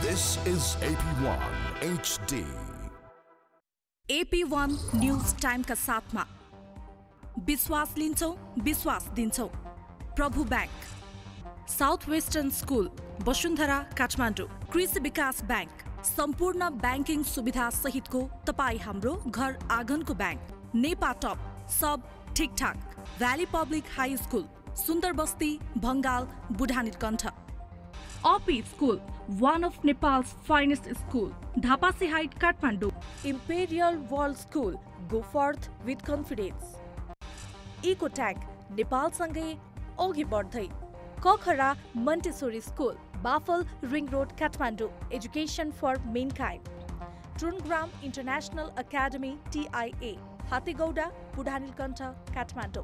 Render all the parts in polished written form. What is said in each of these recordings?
This is AP1 HD. AP1 news time का साथ में विश्वास लिन्छौं, विश्वास दिन्छौं। Prabhu bank, south western school, Vasundhara, Kathmandu, Krishi Vikas bank, सम्पूर्ण बैंकिङ सुविधा सहितको तपाई हाम्रो घर आँगनको बैंक। नेपा टप, सब ठीकठाक। भ्याली पब्लिक हाई स्कूल, सुन्दर बस्ती, Bhangal, Budhanilkantha. OP School, one of Nepal's finest school, Dhapasi Height, Kathmandu. Imperial World School, go forth with confidence. Ecotech, Nepal सँगै अघि बढ्दै। Kokhara Montessori School, Bafal Ring Road, Kathmandu. Education for mankind. Trungram International Academy, TIA, Hatigauda, Budhanilkanta, Kathmandu.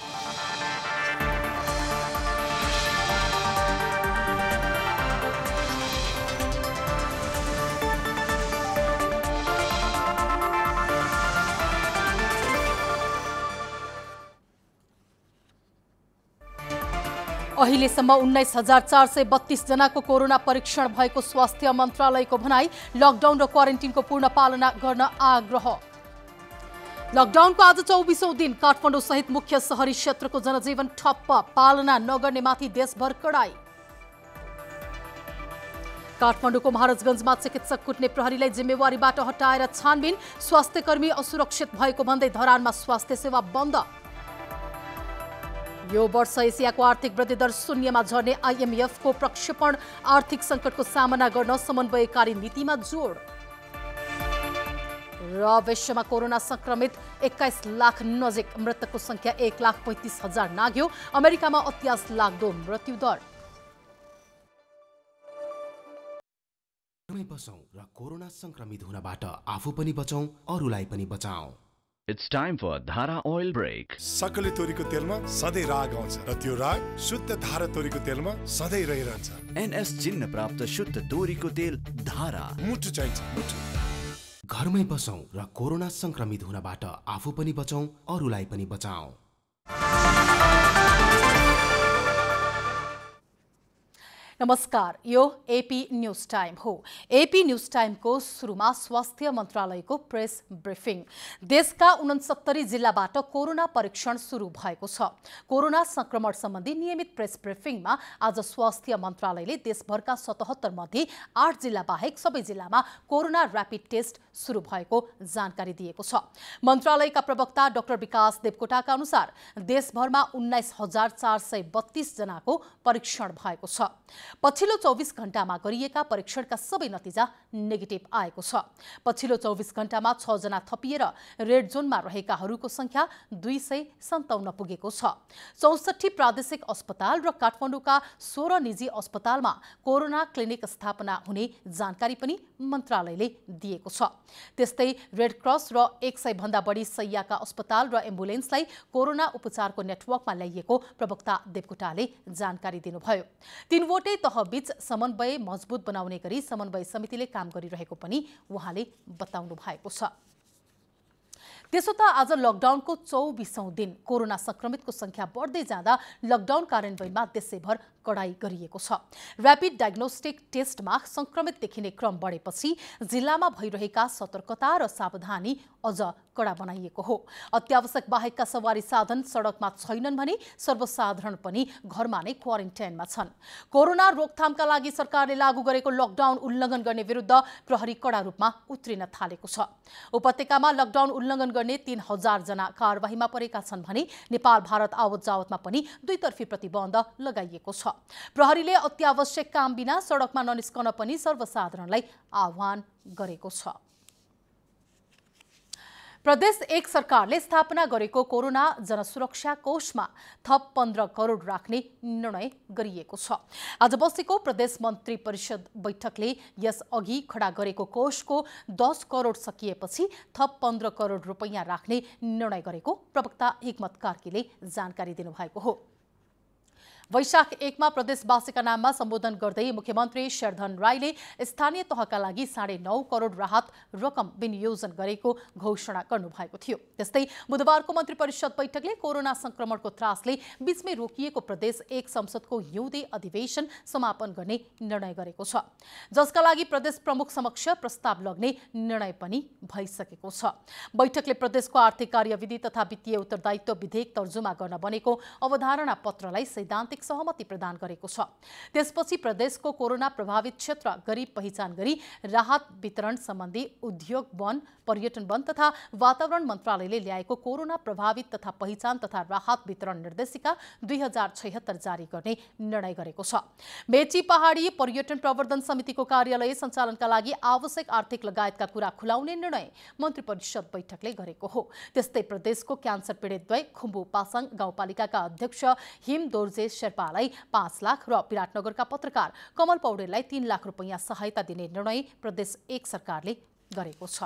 अहिलेसम्म 19,432 जनाको corona परीक्षण भएको स्वास्थ्य मन्त्रालयको भनाई। लकडाउन र क्वारेन्टिनको पूर्ण पालना गर्न आग्रह। लकडाउनको आज 24औं दिन काठमाडौँ सहित मुख्य शहरी क्षेत्रको जनजीवन ठप्प। पालना नगर्नेमाथि देशभर कडाई। काठमाडौँको महाराजगञ्जमा चिकित्सक कुट्ने प्रहरीलाई जिम्मेवारीबाट हटाएर छानबिन। स्वास्थ्यकर्मी असुरक्षित भएको भन्दै धरानमा स्वास्थ्य सेवा बन्द। यो वर्ष एसियाको आर्थिक वृद्धि दर शून्यमा झर्ने IMF को प्रक्षेपण। आर्थिक संकटको सामना गर्न समन्वयकारी नीतिमा जोड। र विश्वमा कोरोना संक्रमित 21 लाख नजिक, मृतकको संख्या 1,35,000 नाग्यो। अमेरिकामा अत्यास लाग्दो मृत्यु दर। बचौं र कोरोना संक्रमित हुनबाट आफू पनि बचौं, अरूलाई पनि बचाऊ। It's time for Dhara Oil Break. सकली तोरीको तेलमा सधैँ राग आउँछ र त्यो राग शुद्ध धारा तोरीको तेलमा सधैँ रहिरहन्छ। NS चिन्ह प्राप्त शुद्ध तोरीको तेल धारा। मुटु चाहिन्छ, मुटु। घरमै बसौं र कोरोना संक्रमित हुनबाट आफू पनि बचौं, अरूलाई पनि बचाऊ। नमस्कार, यो AP न्यूज टाइम हो। AP न्यूज टाइम को सुरुमा स्वास्थ्य मन्त्रालयको प्रेस ब्रिफिङ। देशका 69 जिल्लाबाट कोरोना परीक्षण सुरु भएको छ। कोरोना संक्रमण सम्बन्धी नियमित प्रेस ब्रिफिङमा आज स्वास्थ्य मन्त्रालयले देशभरका 77 मध्ये 8 जिल्ला बाहेक सबै जिल्लामा कोरोना र्यापिड टेस्ट सुरु भएको जानकारी दिएको छ। मन्त्रालयका प्रवक्ता डाक्टर विकास देवकोटाका अनुसार देशभरमा 19,432 जनाको परीक्षण भएको छ। पछिल्लो 24 घण्टामा गरिएका परीक्षणका सबै नतिजा नेगेटिभ आएको छ। पछिल्लो 24 घण्टामा 6 जना थपिएर रेड जोनमा रहेकाहरूको संख्या 257 पुगेको छ। 64 प्रादेशिक अस्पताल र काठमाडौँका 16 निजी अस्पतालमा कोरोना क्लिनिक स्थापना हुने जानकारी पनि मन्त्रालयले दिएको छ। त्यस्तै रेड क्रस र 100 भन्दा बढी शैय्याका अस्पताल र एम्बुलेन्सलाई कोरोना उपचारको नेटवर्कमा ल्याइएको प्रवक्ता देवकोटाले जानकारी दिनुभयो। तीनवटै तहबीच समन्वय मजबुत बनाउने गरी समन्वय समितिले काम गरिरहेको पनि उहाँले बताउनु भएको छ। त्यसो त आज लकडाउनको 24औं दिन कोरोना संक्रमितको संख्या बढ्दै जाँदा लकडाउन कार्यान्वयनमा देशैभर कडाई गरिएको छ। र्यापिड डायग्नोस्टिक टेस्टमा संक्रमित देखिने क्रम बढेपछि जिल्लामा भइरहेका सतर्कता र सावधानी अझ कडा बनाइएको हो। अत्यावश्यक बाहेकका सवारी साधन सडकमा छैनन् भने सर्वसाधारण पनि घरमा नै क्वारेन्टाइनमा छन्। कोरोना रोकथामका लागि सरकारले लागू गरेको लकडाउन उल्लङ्घन गर्ने विरुद्ध प्रहरी कडा रूपमा उत्रिन थालेको छ। उपत्यकामा लकडाउन उल्लङ्घन गर्ने 3,000 जना कारबाहीमा परेका छन् भने नेपाल भारत आवत जावतमा पनि दुईतर्फी प्रतिबन्ध लगाइएको छ। प्रहरीले अत्यावश्यक काम बिना सडकमा ननिस्कन पनि सर्वसाधारणलाई आह्वान गरेको छ। प्रदेश 1 सरकारले स्थापना गरेको कोरोना जनसुरक्षा कोषमा थप 15 करोड राख्ने निर्णय गरिएको छ। आज बसेको प्रदेश मन्त्री परिषद बैठकले यस अघि खडा गरेको कोषको 10 करोड सकिएपछि थप 15 करोड रुपैयाँ राख्ने निर्णय गरेको प्रवक्ता हिक्मत कार्कीले जानकारी दिनुभएको हो। वैशाख 1 मा प्रदेशवासीका नाममा सम्बोधन गर्दै मुख्यमन्त्री शेरधन राईले स्थानीय तहका लागि 9.5 करोड राहत रकम विनियोजन गरेको घोषणा गर्नुभएको थियो। त्यस्तै बुधबारको मन्त्री परिषद बैठकले कोरोना संक्रमणको त्रासले बीचमै रोकिएको प्रदेश 1 संसदको हिउँदे अधिवेशन समापन गर्ने निर्णय गरेको छ, जसका लागि प्रदेश प्रमुख समक्ष प्रस्ताव लग्ने निर्णय पनि भइसकेको छ। बैठकले प्रदेशको आर्थिक कार्यविधि तथा वित्तीय उत्तरदायित्व विधेयक तर्जुमा गर्न बनेको अवधारणा पत्रलाई सैद्धान्तिक सहमति प्रदान गरेको छ। त्यसपछि प्रदेशको कोरोना प्रभावित क्षेत्र गरीब पहिचान गरी राहत वितरण सम्बन्धी उद्योग, वन, पर्यटन वन तथा वातावरण मन्त्रालयले ल्याएको कोरोना प्रभावित तथा पहिचान तथा राहत वितरण निर्देशिका 2076 जारी गर्ने निर्णय गरेको छ। मेची पहाडी पर्यटन प्रवर्धन समितिको कार्यालय सञ्चालनका लागि आवश्यक आर्थिक लगायतका कुरा खुलाउने निर्णय मन्त्री परिषद बैठकले गरेको हो। त्यस्तै प्रदेशको क्यान्सर पीडितद्वय खुम्बु पासाङ गाउँपालिकाका अध्यक्ष हिम दोर्जे शेर्पालाई 5 लाख र विराटनगरका पत्रकार कमल पौडेललाई 3 लाख रुपैयाँ सहायता दिने निर्णय प्रदेश 1 सरकारले गरेको छ।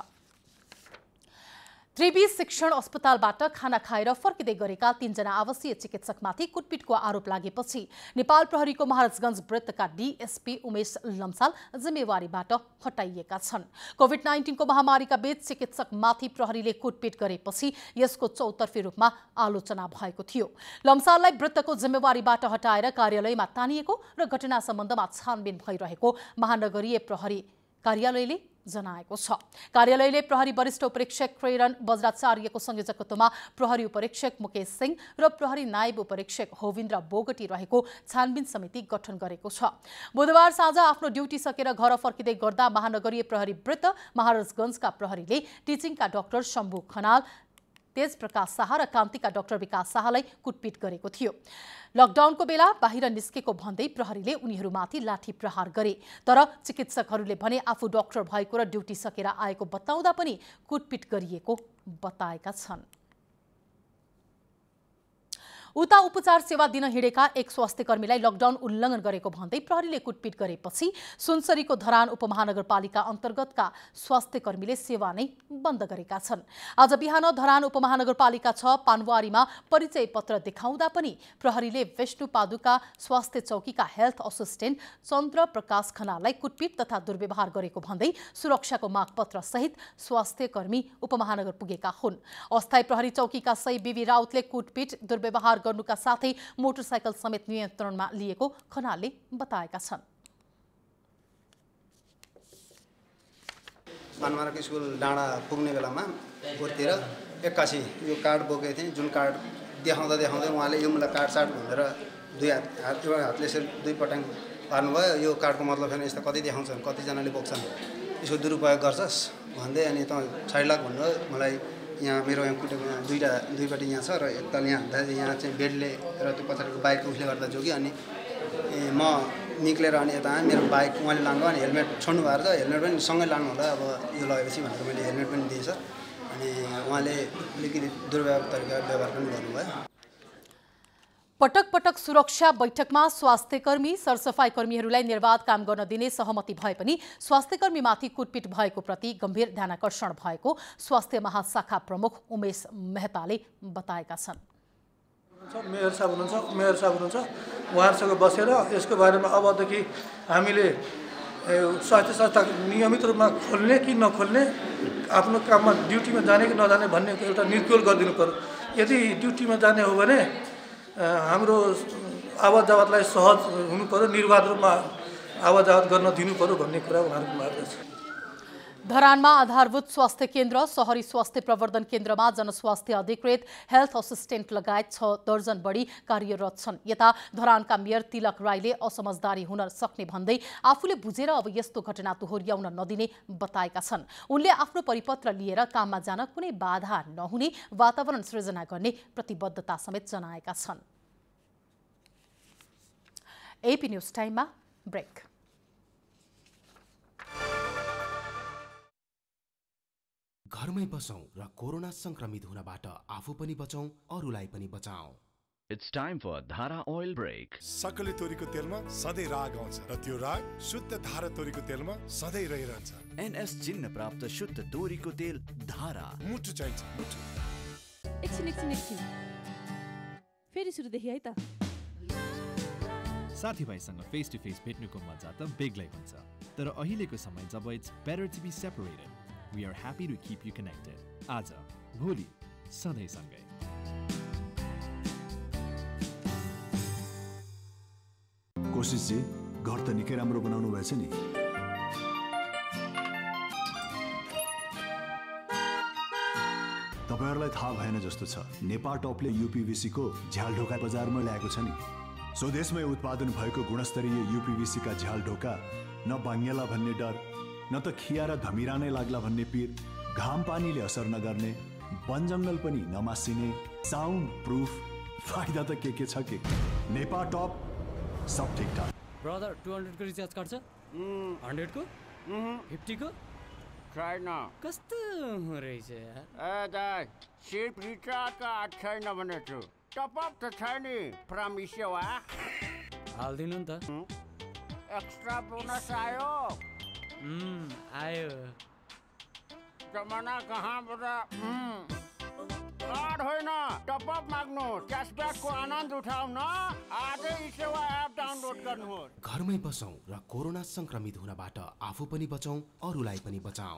त्रिवी शिक्षण अस्पतालबाट खाना खाएर फर्किँदै गरेका 3 जना आवासीय चिकित्सकमाथि कुटपिटको आरोप लागेपछि नेपाल प्रहरीको महाराजगञ्ज वृत्तका डीएसपी उमेश लम्साल जिम्मेवारीबाट हटाइएका छन्। कोभिड-19 को महामारीका बीच चिकित्सकमाथि प्रहरीले कुटपिट गरेपछि यसको चौतर्फी रूपमा आलोचना भएको थियो। लम्साललाई वृत्तको जिम्मेवारीबाट हटाएर कार्यालयमा तानिएको र घटना सम्बन्धमा छानबिन भइरहेको महानगरीय प्रहरी कार्यालयले जनाएको छ। कार्यालयले प्रहरी वरिष्ठ उपरीक्षक प्रेरण बज्राचार्यको संयोजकत्वमा प्रहरी उपरीक्षक मुकेश सिंह र प्रहरी नायब उपरीक्षक होविन्द्र बोगटी रहेको छानबिन समिति गठन गरेको छ। बुधबार साँझ आफ्नो ड्युटी सकेर घर फर्किँदै गर्दा महानगरीय प्रहरी वृत्त महाराजगञ्जका प्रहरीले टिचिङका डाक्टर शम्भु खनाल, तेज प्रकाश शाह र कान्तिका डाक्टर विकास शाहलाई कुटपिट गरेको थियो। लकडाउनको बेला बाहिर निस्केको भन्दै प्रहरीले उनीहरूमाथि लाठी प्रहार गरे, तर चिकित्सकहरूले भने आफू डाक्टर भएको र ड्युटी सकेर आएको बताउँदा पनि कुटपिट गरिएको बताएका छन्। उता उपचार सेवा दिन हिँडेका एक स्वास्थ्यकर्मीलाई लकडाउन उल्लङ्घन गरेको भन्दै प्रहरीले कुटपिट गरेपछि सुनसरीको धरान उपमहानगरपालिका अन्तर्गतका स्वास्थ्यकर्मीले सेवा नै बन्द गरेका छन्। आज बिहान धरान उपमहानगरपालिका 6 पानवारीमा परिचय पत्र देखाउँदा पनि प्रहरीले विष्णुपादुका स्वास्थ्य चौकीका हेल्थ असिस्टेन्ट चन्द्र प्रकाश खनाललाई कुटपिट तथा दुर्व्यवहार गरेको भन्दै सुरक्षाको मागपत्र सहित स्वास्थ्यकर्मी उपमहानगर पुगेका हुन्। अस्थायी प्रहरी चौकीका सही बीबी राउतले कुटपिट दुर्व्यवहार गर्नुका साथै मोटरसाइकल समेत नियन्त्रणमा लिएको खनालले बताएका छन्। पानमाराको स्कुल डाँडा पुग्ने बेलामा गोरतिर 81 यो कार्ड बोकेको थिएँ, जुन कार्ड देखाउँदा उहाँले यो मलाई कार्ड साट भनेर एउटा हातले यसरी 2 पटक पार्नुभयो। यो कार्डको मतलब छैन, यस्तो कति देखाउँछन्, कतिजनाले बोक्छन्, यसको दुरुपयोग गर्छस् भन्दै अनि त 6 लाख भन्नुभयो। मलाई यहाँ मेरो यहाँ कुटेको यहाँ दुईपट्टि यहाँ छ र एकताल यहाँ चाहिँ बेडले र त्यो पछाडिको बाइक उसले गर्दा जोग्यो। अनि म निक्लेर अनि यता मेरो बाइक उहाँले लानुभयो अनि हेलमेट छोड्नु भएको छ, हेलमेट पनि सँगै लानु होला अब यो लगेपछि भनेर मैले हेलमेट पनि दिएँ सर। अनि उहाँले अलिकति दुर्व्यवहार तरिका व्यवहार पनि गर्नुभयो। पटक पटक सुरक्षा बैठकमा स्वास्थ्यकर्मी सरसफाई कर्मीहरूलाई निर्वाध काम गर्न दिने सहमति भए पनि स्वास्थ्यकर्मीमाथि कुटपिट भएको प्रति गम्भीर ध्यानाकर्षण भएको स्वास्थ्य महाशाखा प्रमुख उमेश मेहताले बताएका छन्। मेयर साहब हुनुहुन्छ, उहाँहरूसँग बसेर यसको बारेमा अबदेखि हामीले स्वास्थ्य संस्था नियमित रूपमा खोल्ने कि नखोल्ने, आफ्नो काममा ड्युटीमा जाने कि नजाने भन्ने एउटा निर्कुल गरिदिनु पर्यो। यदि ड्युटीमा जाने हो भने हाम्रो आवाज जावतलाई सहज हुनु पर्यो, निर्वाध रूपमा आवाज जावत गर्न दिनु पर्यो भन्ने कुरा उहाँहरूको माग छ। धरानमा आधारभूत स्वास्थ्य केन्द्र, शहरी स्वास्थ्य प्रवर्धन केन्द्रमा जनस्वास्थ्य अधिकृत, हेल्थ असिस्टेन्ट लगायत 6 दर्जन बढी कार्यरत छन्। यता धरानका मेयर तिलक राईले असमझदारी हुन सक्ने भन्दै आफूले बुझेर अब यस्तो घटना दोहोर्याउन नदिने बताएका छन्। उनले आफ्नो परिपत्र लिएर काममा जान कुनै बाधा नहुने वातावरण सृजना गर्ने प्रतिबद्धता समेत जनाएका छन्। एपी न्यूज टाइममा ब्रेक। घरमै बसौं र कोरोना संक्रमित हुनबाट आफू पनि बचौं, अरूलाई पनि बचाऊ। It's time for Dhara Oil Break. सक्कली तोरीको तेलमा सधैँ राग आउँछ र त्यो राग शुद्ध धारा तोरीको तेलमा सधैँ रहिरहन्छ। NS चिन्ह प्राप्त शुद्ध तोरीको तेल धारा। मुटु चाहिन्छ, मुटु। एकछिन फेरि सुरुदेखि है त। साथीभाइसँग फेस टु फेस भेट्नुको मजा त बेग्लै हुन्छ। तर अहिलेको समय जब it's better to be separated, we are happy to keep you connected. आज, भोलि, सधैँ सँगै। कोशिशजी, घर त निकै राम्रो बनाउनु भएछ नि। तपाईहरुलाई थाहा भएन जस्तो छ, नेपाल टपले यूपीवीसी को झ्याल ढोका बजारमा ल्याएको छ नि। स्वदेशमै उत्पादन भएको गुणस्तरीय यूपीवीसी का झ्याल ढोका न बाङ्गेला भन्ने डर, न त खिया र धमिरा नै लाग्ला भन्ने पीर, घाम पानीले असर नगर्ने, वन जंगल पनि नमासिने, साउन्ड प्रूफ, फाइदा त के छ के। नेपाल टप सब ठीक ठाक। ब्रदर 200 को रिचार्ज काट्छ? 100 को? 50 को? छैन। कस्तो रहेछ यार? ए दाइ, सिर्फ रिचार्ज का छैन भने छु। टपअप त छ नि, प्रमिसेवा। हाल्दिनु नि त। एक्स्ट्रा बोनस आयो। आयो। जमाना कहाँबाट कार्ड होइन, टपअप माग्नु, क्यासब्याकको आनन्द उठाउन आजै सेवा एप डाउनलोड गर्नुहोस्। घरमै बसौँ र कोरोना संक्रमित हुनबाट आफू पनि बचौँ, अरूलाई पनि बचाऊ।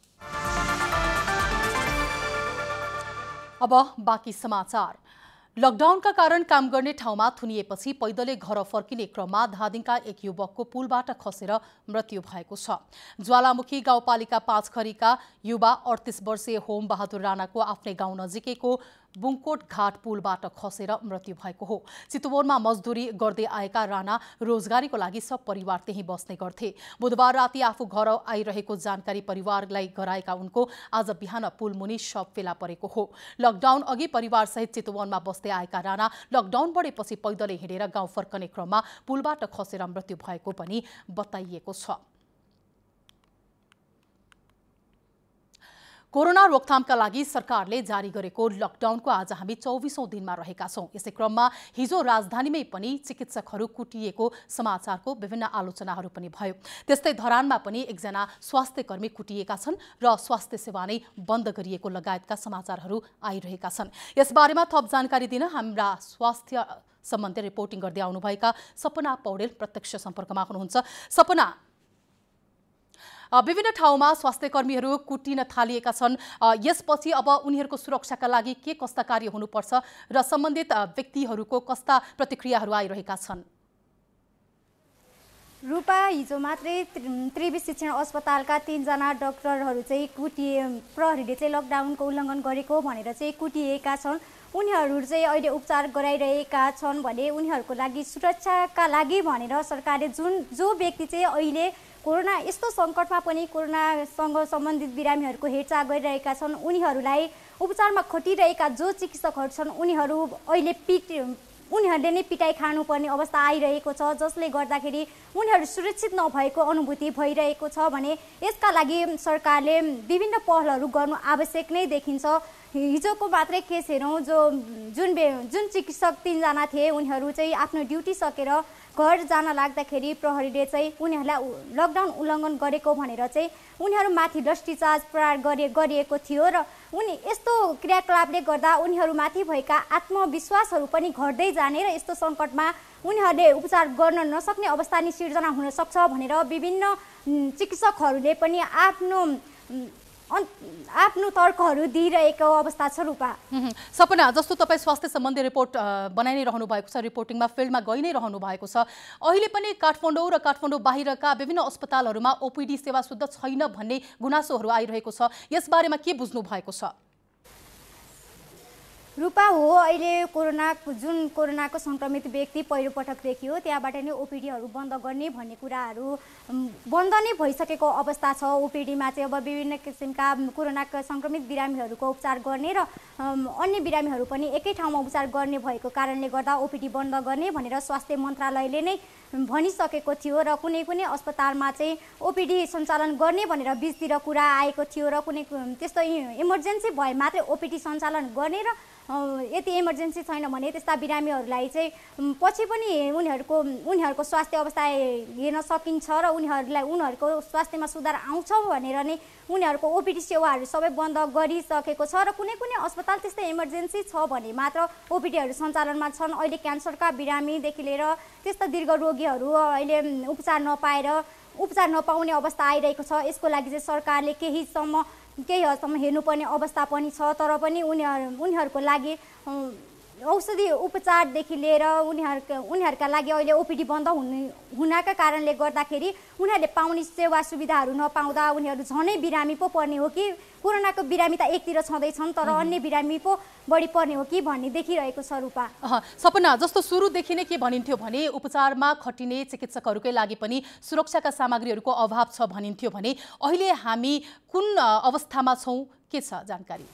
अब बाँकी समाचार। लकडाउनका कारण काम गर्ने ठाउँमा थुनिएपछि पैदलै घर फर्किने क्रममा धादिङका एक युवकको पुलबाट खसेर मृत्यु भएको छ। ज्वालामुखी गाउँपालिका 5 खरीका युवा 38 वर्षीय होम बहादुर राणाको आफ्नै गाउँ नजिकैको बुङकोट घाट पुलबाट खसेर मृत्यु भएको हो। चितवनमा मजदुरी गर्दै आएका राणा रोजगारीको लागि सब परिवार त्यही बस्ने गर्थे। बुधबार राति आफू घर आइरहेको जानकारी परिवारलाई गराएका उनको आज बिहान पुलमुनि शव फेला परेको हो। लकडाउन अघि परिवारसहित चितवनमा बस्दै आएका राणा लकडाउन बढेपछि पैदलै हिँडेर गाउँ फर्कने क्रममा पुलबाट खसेर मृत्यु भएको पनि बताइएको छ। कोरोना रोकथामका लागि सरकारले जारी गरेको लकडाउनको आज हामी 24औं दिनमा रहेका छौं। यसै क्रममा हिजो राजधानीमै पनि चिकित्सकहरू कुटिएको समाचारको विभिन्न आलोचनाहरू पनि भयो। त्यस्तै धरानमा पनि एकजना स्वास्थ्यकर्मी कुटिएका छन् र स्वास्थ्य सेवा नै बन्द गरिएको लगायतका समाचारहरू आइरहेका छन्। यसबारेमा थप जानकारी दिन हाम्रा स्वास्थ्य सम्बन्धी रिपोर्टिङ गर्दै आउनुभएका सपना पौडेल प्रत्यक्ष सम्पर्कमा हुनुहुन्छ। सपना, विभिन्न ठाउँमा स्वास्थ्यकर्मीहरू कुटिन थालिएका छन्। यसपछि अब उनीहरूको सुरक्षाका लागि के कस्ता कार्य हुनुपर्छ र सम्बन्धित व्यक्तिहरूको कस्ता प्रतिक्रियाहरू आइरहेका छन्? रूपा, हिजो मात्रै त्रिवी शिक्षण अस्पतालका 3 जना डाक्टरहरू चाहिँ प्रहरीले चाहिँ लकडाउनको उल्लङ्घन गरेको भनेर चाहिँ कुटिएका छन्। उनीहरू चाहिँ अहिले उपचार गराइरहेका छन् भने उनीहरूको लागि सुरक्षाका लागि भनेर सरकारले जो व्यक्ति चाहिँ अहिले कोरोना यस्तो सङ्कटमा पनि कोरोनासँग सम्बन्धित बिरामीहरूको हेरचाह गरिरहेका छन्, उनीहरूलाई उपचारमा खटिरहेका जो चिकित्सकहरू छन् उनीहरूले नै पिटाइ खानुपर्ने अवस्था आइरहेको छ, जसले गर्दाखेरि उनीहरू सुरक्षित नभएको अनुभूति भइरहेको छ भने यसका लागि सरकारले विभिन्न पहलहरू गर्नु आवश्यक नै देखिन्छ। हिजोको मात्रै केस हेरौँ, जुन चिकित्सक 3 जना थिए उनीहरू चाहिँ आफ्नो ड्युटी सकेर घर जान लाग्दाखेरि प्रहरीले चाहिँ उनीहरूलाई लकडाउन उल्लङ्घन गरेको भनेर चाहिँ उनीहरूमाथि लाठीचार्ज प्रहार गरिएको थियो र यस्तो क्रियाकलापले गर्दा उनीहरूमाथि भएका आत्मविश्वासहरू पनि घट्दै जाने र यस्तो सङ्कटमा उनीहरूले उपचार गर्न नसक्ने अवस्था नि सिर्जना हुन सक्छ भनेर विभिन्न चिकित्सकहरूले पनि आफ्नो तर्कहरू दिइरहेको अवस्था छ। रूपा, सपना, जस्तो तपाईँ स्वास्थ्य सम्बन्धी रिपोर्ट बनाइ नै रहनु भएको छ, रिपोर्टिङमा फिल्डमा गइ नै रहनु भएको छ, अहिले पनि काठमाडौँ र काठमाडौँ बाहिरका विभिन्न अस्पतालहरूमा ओपीडी सेवा शुद्ध छैन भन्ने गुनासोहरू आइरहेको छ। यसबारेमा के बुझ्नु भएको छ? रूपा, हो, अहिले कोरोनाको संक्रमित व्यक्ति पहिलोपटक देखियो, त्यहाँबाट नै ओपीडीहरू बन्द गर्ने भन्ने कुराहरू बन्द नै भइसकेको अवस्था छ। ओपीडीमा चाहिँ अब विभिन्न किसिमका कोरोनाका संक्रमित बिरामीहरूको उपचार गर्ने र अन्य बिरामीहरू पनि एकै ठाउँमा उपचार गर्ने भएको कारणले गर्दा ओपीडी बन्द गर्ने भनेर स्वास्थ्य मन्त्रालयले नै भनिसकेको थियो र कुनै अस्पतालमा चाहिँ ओपीडी सञ्चालन गर्ने भनेर बीचतिर कुरा आएको थियो र कुनै त्यस्तो इमर्जेन्सी भए मात्रै ओपीडी सञ्चालन गर्ने र यति इमर्जेन्सी छैन भने त्यस्ता बिरामीहरूलाई चाहिँ पछि पनि उनीहरूको स्वास्थ्य अवस्था हेर्न सकिन्छ र उनीहरूको स्वास्थ्यमा सुधार आउँछ भनेर नै उनीहरूको ओपिडी सेवाहरू सबै बन्द गरिसकेको छ र कुनै कुनै अस्पताल त्यस्तै इमर्जेन्सी छ भने मात्र ओपिडीहरू सञ्चालनमा छन्। अहिले क्यान्सरका बिरामीदेखि लिएर त्यस्ता दीर्घ रोगीहरू अहिले उपचार नपाउने अवस्था आइरहेको छ। यसको लागि चाहिँ सरकारले केही हदसम्म हेर्नुपर्ने अवस्था पनि छ। तर पनि उनीहरूको लागि औषधि उपचारदेखि लिएर उनीहरूका लागि अहिले ओपिडी बन्द हुनाका कारणले गर्दाखेरि उनीहरूले पाउने सेवा सुविधाहरू नपाउँदा उनीहरू झनै बिरामी पो पर्ने हो कि कोरोनाको बिरामी त एकतिर छँदैछन् तर अन्य बिरामी पो बढी पर्ने हो कि भन्ने देखिरहेको छ। रूपा सपना, जस्तो सुरुदेखि नै के भनिन्थ्यो भने उपचारमा खटिने चिकित्सकहरूकै लागि पनि सुरक्षाका सामग्रीहरूको अभाव छ भनिन्थ्यो भने अहिले हामी कुन अवस्थामा छौँ, के छ जानकारी?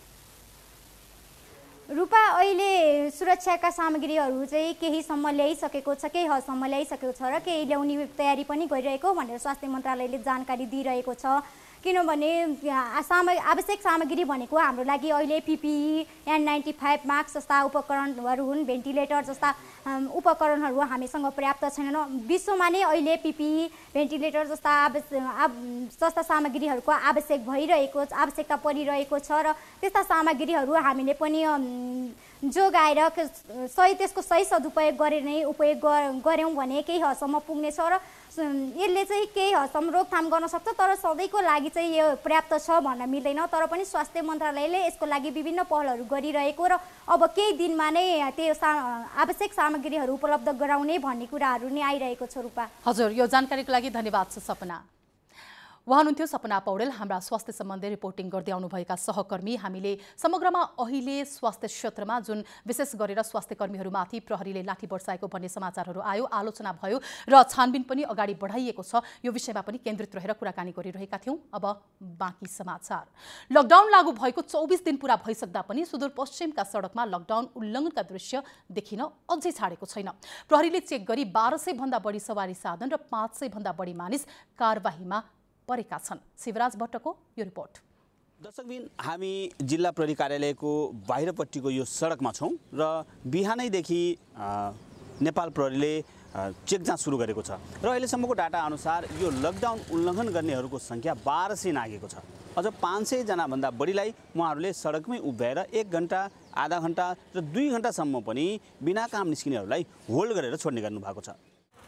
रूपा अहिले सुरक्षाका सामग्रीहरू चाहिँ केहीसम्म ल्याइसकेको छ, केही हदसम्म ल्याइसकेको छ र केही ल्याउने तयारी पनि गरिरहेको भनेर स्वास्थ्य मन्त्रालयले जानकारी दिइरहेको छ। किनभने आवश्यक सामग्री भनेको हाम्रो लागि अहिले PPE, N95 मास्क जस्ता उपकरणहरू हुन्। भेन्टिलेटर जस्ता उपकरणहरू हामीसँग पर्याप्त छैनन्। विश्वमा नै अहिले PPE, भेन्टिलेटर जस्ता सामग्रीहरूको आवश्यकता परिरहेको छ र त्यस्ता सामग्रीहरू हामीले पनि जोगाएर त्यसको सही सदुपयोग गरेर नै उपयोग गऱ्यौँ भने केही हदसम्म पुग्नेछ र यसले चाहिँ केही हदसम्म रोकथाम गर्न सक्छ। तर सधैँको लागि चाहिँ यो पर्याप्त छ भन्न मिल्दैन। तर पनि स्वास्थ्य मन्त्रालयले यसको लागि विभिन्न पहलहरू गरिरहेको र अब केही दिनमा नै त्यो आवश्यक सामग्रीहरू उपलब्ध गराउने भन्ने कुराहरू नै आइरहेको छ। रूपा हजुर, यो जानकारीको लागि धन्यवाद छ सपना। उहाँ हुनुहुन्थ्यो सपना पौडेल, हाम्रा स्वास्थ्य सम्बन्धी रिपोर्टिङ गर्दै आउनुभएका सहकर्मी। हामीले समग्रमा अहिले स्वास्थ्य क्षेत्रमा जुन विशेष गरेर स्वास्थ्य कर्मीहरूमाथि प्रहरीले लाठी बर्साएको भन्ने समाचारहरू आयो, आलोचना भयो र छानबिन पनि अगाडि बढाइएको छ, यो विषयमा पनि केन्द्रित रहेर कुराकानी गरिरहेका थियौँ। अब बाँकी समाचार। लकडाउन लागू भएको 24 दिन पूरा भइसक्दा पनि सुदूरपश्चिमका सडकमा लकडाउन उल्लङ्घनका दृश्य देखिन अझै छाडेको छैन। प्रहरीले चेक गरी 1200 भन्दा बढी सवारी साधन र 500 भन्दा बढी मानिस कारबाहीमा परेका छन्। शिवराज भट्टको यो रिपोर्ट। दर्शकबिन, हामी जिल्ला प्रहरी कार्यालयको बाहिरपट्टिको यो सडकमा छौँ र बिहानैदेखि नेपाल प्रहरीले चेक जाँच सुरु गरेको छ र अहिलेसम्मको डाटा अनुसार यो लकडाउन उल्लङ्घन गर्नेहरूको सङ्ख्या 1200 नागेको छ। अझ 500 जनाभन्दा बढीलाई उहाँहरूले सडकमै उभ्याएर 1 घण्टा, आधा घण्टा र 2 घण्टासम्म पनि बिना काम निस्किनेहरूलाई होल्ड गरेर छोड्ने गर्नुभएको छ।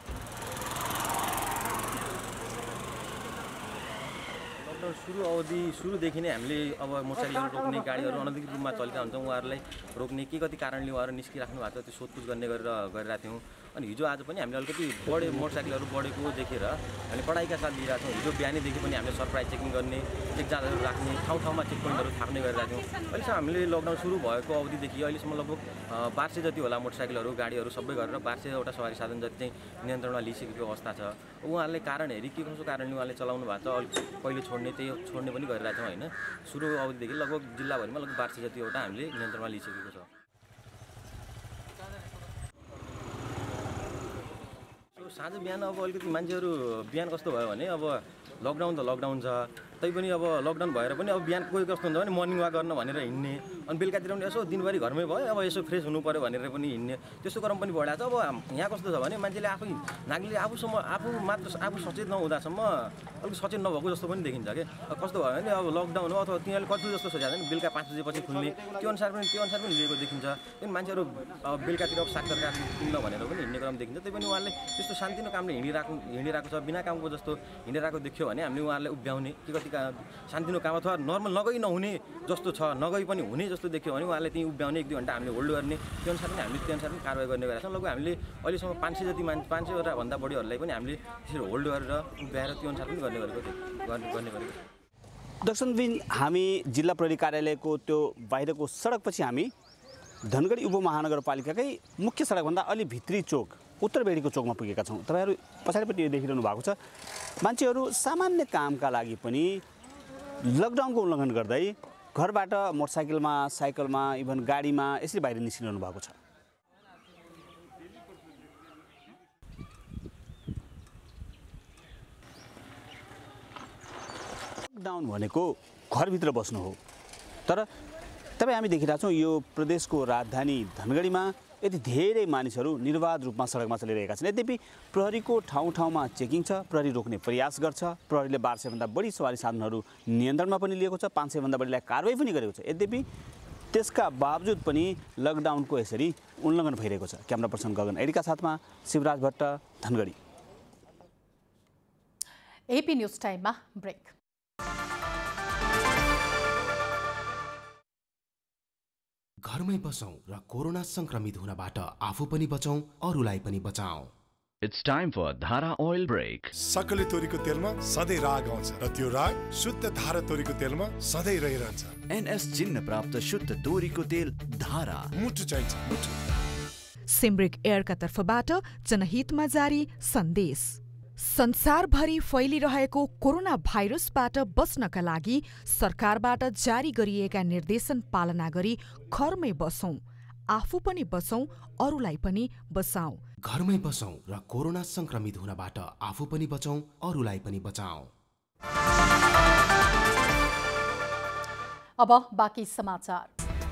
सुरुदेखि नै हामीले अब मोटरसाइकलहरू रोक्ने, गाडीहरू अनधिकृत रूपमा चलेका हुन्छौँ, उहाँहरूलाई रोक्ने के कति कारणले उहाँहरू निस्किराख्नु भएको छ त्यो सोधपुछ गर्ने गरिरहेका थियौँ। अनि हिजो आज पनि हामीले अलिकति मोटरसाइकलहरू बढेको देखेर हामीले कडाइका साथ लिइरहेको छौँ। हिजो बिहानैदेखि पनि हामीले सरप्राइज चेकिङ गर्ने, चेक जाँचहरू राख्ने, ठाउँ ठाउँमा चेक पोइन्टहरू थाप्ने गरिरहेका थियौँ। अहिलेसम्म हामीले लकडाउन सुरु भएको अवधिदेखि अहिलेसम्म लगभग 1200 जति होला मोटरसाइकलहरू, गाडीहरू सबै गरेर 1200वटा सवारी साधन जति चाहिँ नियन्त्रणमा लिइसकेको अवस्था छ। उहाँहरूले कारण हेरी के कसो कारणले उहाँले चलाउनु भएको छ, अलिक पहिले छोड्ने पनि गरिरहेका छौँ होइन। सुरु अवधिदेखि लगभग जिल्लाभरिमा लगभग 1200 जतिवटा हामीले नियन्त्रणमा लिइसकेको छ। साँझ बिहान अब अलिकति मान्छेहरू बिहान कस्तो भयो भने अब लकडाउन त लकडाउन छ, तैपनि अब लकडाउन भएर पनि अब बिहान कोही कस्तो हुन्छ भने मर्निङ वाक गर्न भनेर हिँड्ने, अनि बेलुकातिर पनि यसो दिनभरि घरमै भयो अब यसो फ्रेस हुनु पऱ्यो भनेर पनि हिँड्ने, त्यस्तो क्रम पनि बढाएको छ। अब यहाँ कस्तो छ भने मान्छेले आफू सचेत नहुँदासम्म अलिक सचेत नभएको जस्तो पनि देखिन्छ कि कस्तो भयो भने अब लकडाउन हो अथवा तिनीहरूले कति जस्तो सोचेको छ भने बेलुका 5 बजेपछि खुल्ने, त्यो अनुसार पनि लिएको देखिन्छ। त्यही मान्छेहरू अब बेलुकातिर अब साग तरकारी किन्न भनेर पनि हिँड्ने क्रम देखिन्छ। त्यही पनि उहाँले त्यस्तो शान्तिनो कामले हिँडिरहेको छ, बिना कामको जस्तो हिँडिरहेको देख्यो भने हामीले उहाँहरूलाई उभ्याउने, के कति शान्तिनो काम अथवा नर्मल नगई नहुने जस्तो छ, नगई पनि हुने जस्तो देख्यो भने उहाँले त्यहीँ उभ्याउने, 1-2 घण्टा हामीले होल्ड गर्ने, त्यो अनुसार पनि हामीले त्यो अनुसार पनि कारवाही गर्ने गरेका छौँ। लगभग हामीले अहिलेसम्म 500 जति 500वटा भन्दा बढीहरूलाई पनि हामीले त्यसरी होल्ड गरेर उभ्याएर त्यो अनुसार पनि गर्ने गरेको थियो। दर्शकबिन, हामी जिल्ला प्रहरी कार्यालयको त्यो बाहिरको सडकपछि हामी धनगढी उपमहानगरपालिकाकै मुख्य सडकभन्दा अलि भित्री चोक उत्तरबेडीको चोकमा पुगेका छौँ। तपाईँहरू पछाडिपट्टि देखिरहनु भएको छ, मान्छेहरू सामान्य कामका लागि पनि लकडाउनको उल्लङ्घन गर्दै घरबाट मोटरसाइकलमा, साइकलमा, इभन गाडीमा यसरी बाहिर निस्किरहनु भएको छ। लकडाउन भनेको घरभित्र बस्नु हो, तर तपाईँ हामी देखिरहेका छौँ यो प्रदेशको राजधानी धनगढीमा यति धेरै मानिसहरू निर्वाध रूपमा सडकमा चलिरहेका छन्। यद्यपि प्रहरीको ठाउँ चेकिङ छ, प्रहरी रोक्ने प्रयास गर्छ, प्रहरीले 1200 भन्दा बढी सवारी साधनहरू नियन्त्रणमा पनि लिएको छ, 500 भन्दा बढीलाई कारबाही पनि गरेको छ। यद्यपि त्यसका बावजुद पनि लकडाउनको यसरी उल्लङ्घन भइरहेको छ। क्यामेरा पर्सन गगन एडीका साथमा शिवराज भट्ट, धनगढी। एपी न्यूज टाइममा ब्रेक। घरमै बसौं र कोरोना संक्रमित हुनबाट आफू पनि बचौं, अरूलाई पनि बचाऊ। It's time for Dhara Oil Break. सकले तोरीको तेलमा सधैँ राग आउँछ र त्यो राग शुद्ध धारा तोरीको तेलमा सधैँ रहिरहन्छ। NS चिन्ह प्राप्त शुद्ध तोरीको तेल धारा। मुटु चाहिन्छ, मुटु। सिमरिक एयरका तर्फबाट जनहितमा जारी सन्देश। संसारभरि फैलिरहेको कोरोना भाइरसबाट बच्नका लागि सरकारबाट जारी गरिएका निर्देशन पालना गरी घरमै बसौं, आफू पनि बचौं, अरूलाई पनि बचाऊ। घरमै बसौं र कोरोना संक्रमित हुनबाट आफू पनि बचौं, अरूलाई पनि बचाऊ। अब बाँकी समाचार।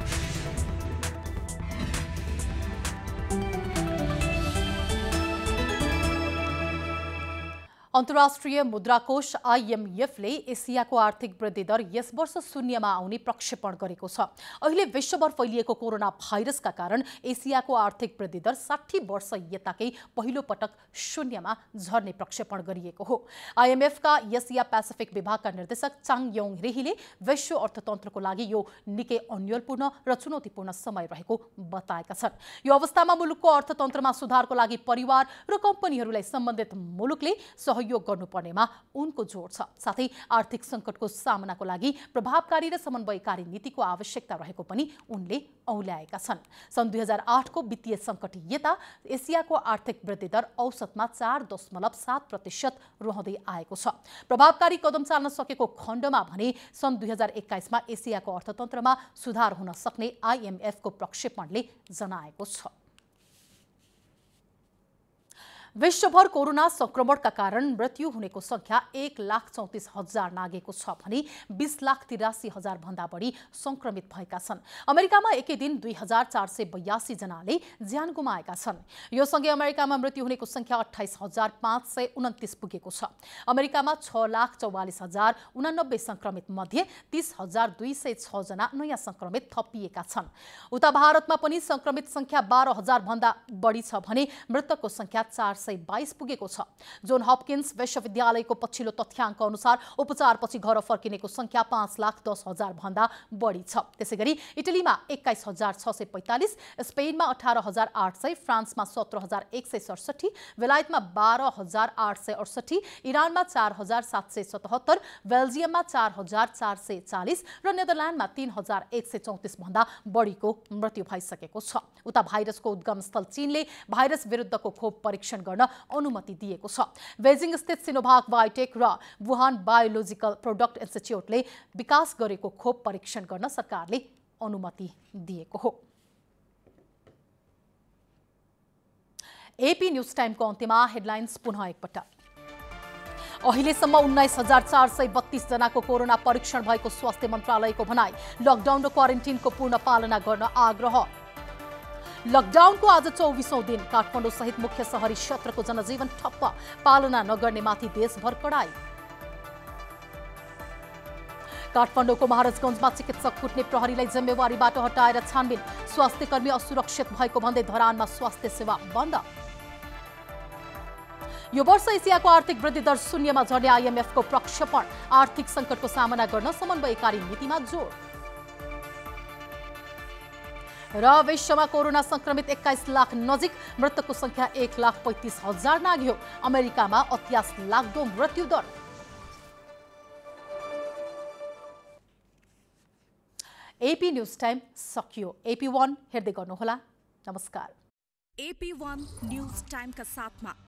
अन्तर्राष्ट्रिय मुद्राकोष IMFले एसियाको आर्थिक वृद्धि दर यस वर्ष शून्यमा आउने प्रक्षेपण गरेको छ। अहिले विश्वभर फैलिएको कोरोना भाइरसका कारण एसियाको आर्थिक वृद्धि दर 60 वर्ष यताकै पहिलो पटक शून्यमा झर्ने प्रक्षेपण गरिएको हो। IMFका एसिया पेसिफिक विभागका निर्देशक चाङ योङ रेहीले विश्व अर्थतन्त्रको लागि यो निकै अन्यलपूर्ण र चुनौतीपूर्ण समय रहेको बताएका छन्। यो अवस्थामा मुलुकको अर्थतन्त्रमा सुधारको लागि परिवार र कम्पनीहरूलाई सम्बन्धित मुलुकले सहयोग गर्नुपर्नेमा उनको जोड छ। साथै आर्थिक संकटको सामनाको लागि प्रभावकारी र समन्वयकारी नीतिको आवश्यकता रहेको पनि उनले औल्याएका छन्। सन् 2008 को वित्तीय संकट यता एसियाको आर्थिक वृद्धि दर औसतमा 4.7% रहँदै आएको छ। प्रभावकारी कदम चाल्न सकेको खण्डमा भने सन् 2021 मा एसियाको अर्थतन्त्रमा सुधार हुन सक्ने IMF को प्रक्षेपणले जनाएको छ। विश्वभर कोरोना संक्रमणका कारण मृत्यु हुनेको संख्या 1,34,000 नागेको छ भने 20,83,000 भन्दा बढी संक्रमित भएका छन्। अमेरिकामा एकै दिन 2,482 जनाले ज्यान गुमाएका छन्। यो सँगै अमेरिकामा मृत्यु हुनेको संख्या 28,529 पुगेको छ। अमेरिकामा 6,44,089 संक्रमित मध्ये 30,206 जना नयाँ संक्रमित थपिएका छन्। उता भारतमा पनि संक्रमित संख्या 12,000 भन्दा बढी छ भने मृतकको संख्या 422 पुगेको छ। जोन हपकिन्स विश्वविद्यालयको पछिल्लो तथ्याङ्क अनुसार उपचारपछि घर फर्किनेको संख्या 5,10,000 भन्दा बढी छ। त्यसैगरी इटलीमा 21,645, स्पेनमा 18,800, फ्रान्समा 17,167, बेलायतमा 12,868, इरानमा 4,777, बेल्जियममा 4,440 र नेदरल्यान्डमा 3,134 भन्दा बढीको मृत्यु भइसकेको छ। उता भाइरसको उद्गम स्थल चीनले भाइरस विरुद्धको खोप परीक्षण गर्न अनुमति दिएको छ। बेजिङ स्थित सिनोभाग बायोटेक र वुहान बायोलोजिकल प्रोडक्ट इन्स्टिच्युटले विकास गरेको खोप परीक्षण गर्न सरकारले अनुमति दिएको हो। एपी न्यूज टाइमको अन्त्यमा हेडलाइन्स पुनः एकपटक। अहिलेसम्म 19,432 जनाको कोरोना परीक्षण भएको स्वास्थ्य मन्त्रालयको भनाई। लकडाउन र क्वारेन्टिनको पूर्ण पालना गर्न आग्रह। लकडाउनको आज 24औं दिन। काठमाडौँ सहित मुख्य शहरी क्षेत्रको जनजीवन ठप्प। पालना नगर्नेमाथि देशभर कडाई। काठमाडौँको महाराजगञ्जमा चिकित्सक कुट्ने प्रहरीलाई जिम्मेवारीबाट हटाएर छानबिन। स्वास्थ्यकर्मी असुरक्षित भएको भन्दै धरानमा स्वास्थ्य सेवा बन्द। यो वर्ष एसियाको आर्थिक वृद्धि दर शून्यमा झर्ने IMF को प्रक्षेपण। आर्थिक संकटको सामना गर्न समन्वयकारी नीतिमा जोड। र विश्वमा कोरोना संक्रमित 21 लाख नजिक, मृतकको संख्या 1,35,000 नाग्यो। अमेरिकामा अत्यास लाग्दो मृत्यु दर। एपी न्यूज टाइम सकियो। AP1 हेर्दै गर्नुहोला। नमस्कार। AP1 न्यूज टाइमका साथमा